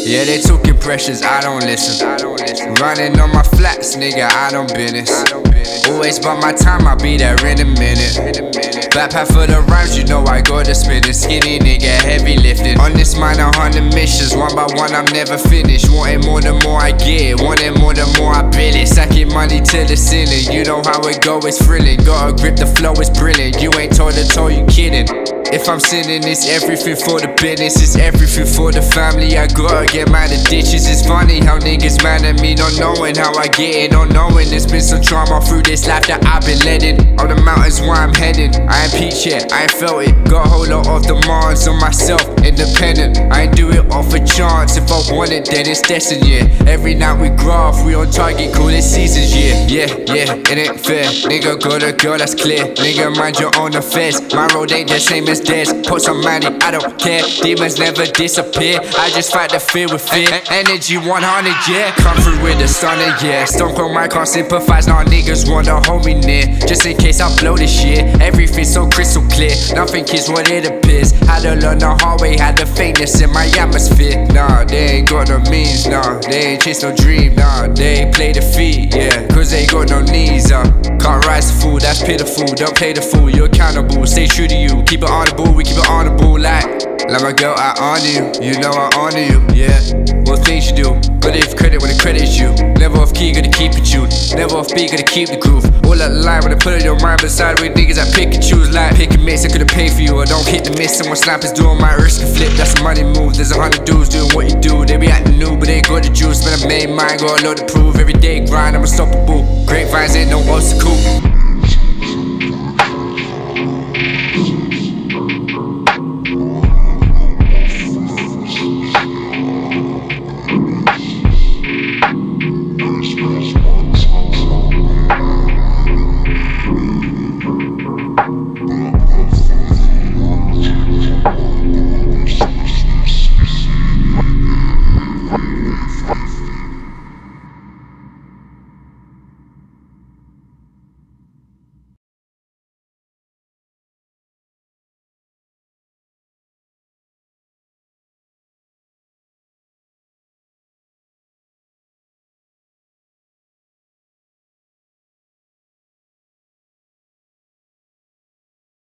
Yeah, they took impressions, I don't listen. Running on my flats, nigga, I don't business. Always by my time, I'll be there in a minute. Backpack for the rhymes, you know I go to spinning. Skinny nigga, heavy lifting. On this mind, 100 missions, one by one, I'm never finished. Wanting more the more I get, wanting more the more I build it. Stacking money till the ceiling, you know how it go, it's thrilling. Gotta grip the flow, it's brilliant. You ain't toe to toe, you kidding. If I'm sinning, it's everything for the business, it's everything for the family. I gotta get mad at ditches. It's funny how niggas mad at me, not knowing how I get it, not knowing there's been some trauma through this life that I've been led in. On the mountains where I'm heading, I ain't peaked yet, I ain't felt it. Got a whole lot of demands on myself, independent. I ain't do it off a chance. If I want it, then it's destined, yeah. Every night we graph, we on target, call it seasons, yeah. Yeah, it ain't fair. Nigga got a girl, that's clear. Nigga, mind your own affairs. My road ain't the same as theirs. Put some money, I don't care. Demons never disappear. I just fight the fear with fear. Energy 100, yeah. Come through with the sun, yeah. Stone Cold Mike can't sympathize. Now niggas wanna hold me near, just in case I blow this shit. Everything's so crystal clear, nothing is what it appears. Had to learn the hard way, had the faintness in my atmosphere. Nah, they ain't got no means, nah. They ain't chase no dream, nah. They ain't play the feet, yeah. Cause they got no knees, Can't rise the fool, that's pitiful. Don't play the fool, you're accountable. Stay true to you, keep it honorable. We keep it honorable like my girl, I honor you. You know I honor you, yeah. What things you do, gotta give credit when the credit's you. Never off key, gotta keep it tuned. Never off beat, gotta keep the groove. All that line when I put it on your mind. Beside with niggas I pick and choose. Like pick and mix, I could've paid for you. I don't hit the miss, someone snappers doing my risk and flip. That's a money move, there's 100 dudes doing what you do. They be acting new, but they got the juice. Man, I made mine, got a lot to prove. Every day grind, I'm unstoppable. Grapevines ain't no obstacle.